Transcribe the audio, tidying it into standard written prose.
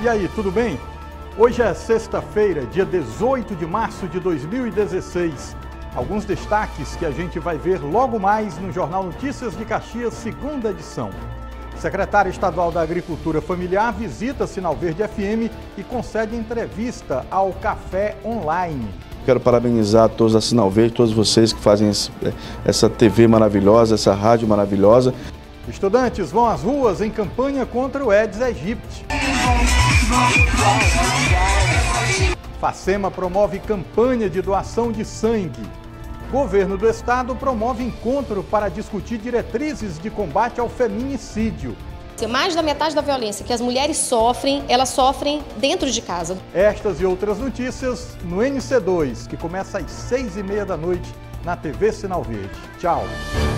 E aí, tudo bem? Hoje é sexta-feira, dia 18 de março de 2016. Alguns destaques que a gente vai ver logo mais no Jornal Notícias de Caxias, segunda edição. Secretária Estadual da Agricultura Familiar visita Sinal Verde FM e concede entrevista ao Café Online. Quero parabenizar todos da Sinal Verde, todos vocês que fazem essa TV maravilhosa, essa rádio maravilhosa. Estudantes vão às ruas em campanha contra o Aedes aegypti. Facema promove campanha de doação de sangue. Governo do Estado promove encontro para discutir diretrizes de combate ao feminicídio. Mais da metade da violência que as mulheres sofrem, elas sofrem dentro de casa. Estas e outras notícias no NC2, que começa às 6h30 da noite na TV Sinal Verde. Tchau!